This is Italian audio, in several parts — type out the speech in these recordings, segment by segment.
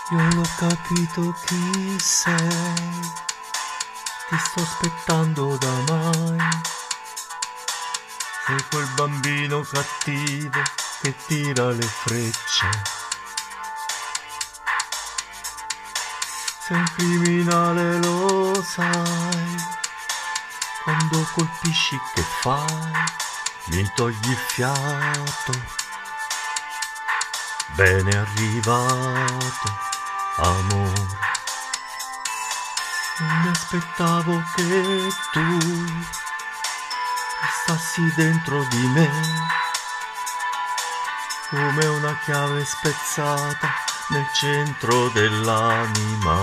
Io l'ho capito chi sei, ti sto aspettando da mai. Sei quel bambino cattivo che tira le frecce. Sei un criminale, lo sai. Quando colpisci che fai? Mi togli il fiato. Bene arrivato, amore. Non mi aspettavo che tu restassi dentro di me come una chiave spezzata nel centro dell'anima.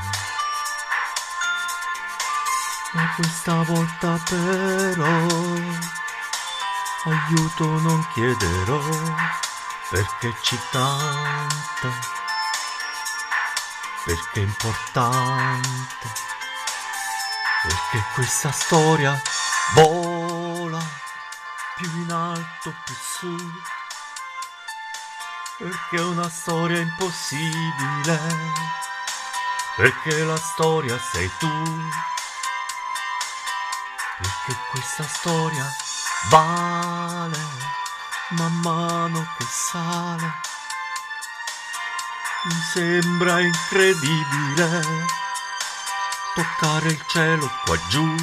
Ma questa volta però aiuto non chiederò, perché c'è tanto, perché è importante, perché questa storia vola più in alto, più su, perché è una storia impossibile, perché la storia sei tu, perché questa storia vale man mano che sale. Mi sembra incredibile toccare il cielo qua giù.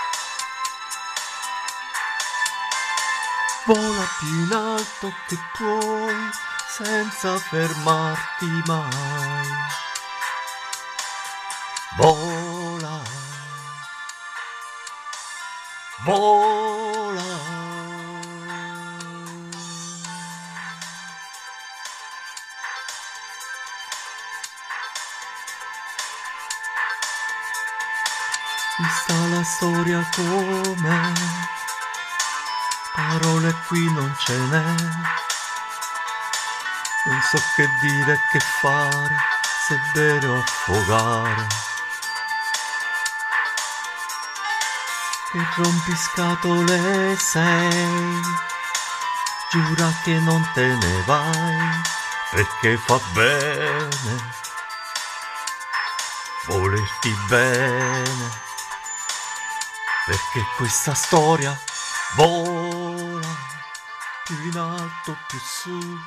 Vola più in alto che puoi senza fermarti mai. Vola, vola. Vista la storia com'è, parole qui non ce n'è. Non so che dire, che fare, se bere o affogare. Che rompiscatole sei, giura che non te ne vai, perché fa bene volerti bene. Perché questa storia vola più in alto, più su,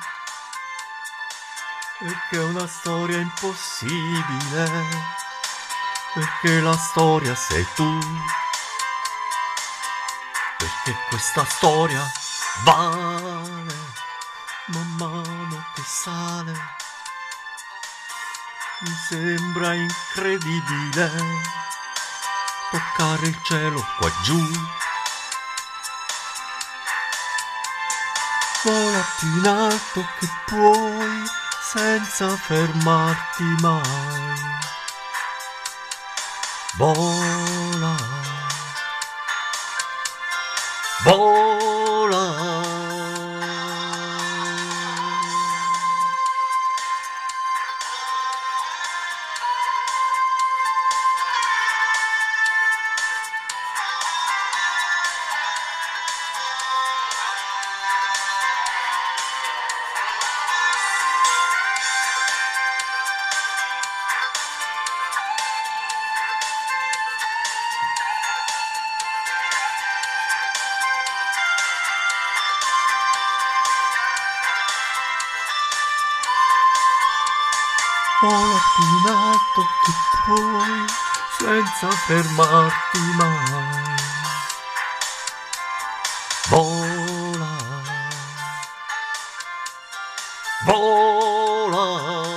perché è una storia impossibile, perché la storia sei tu, perché questa storia vale man mano che sale. Mi sembra incredibile toccare il cielo qua giù. Vola più in alto che puoi senza fermarti mai. Vola, vola. Vola più in alto che puoi senza fermarti mai. Vola, vola.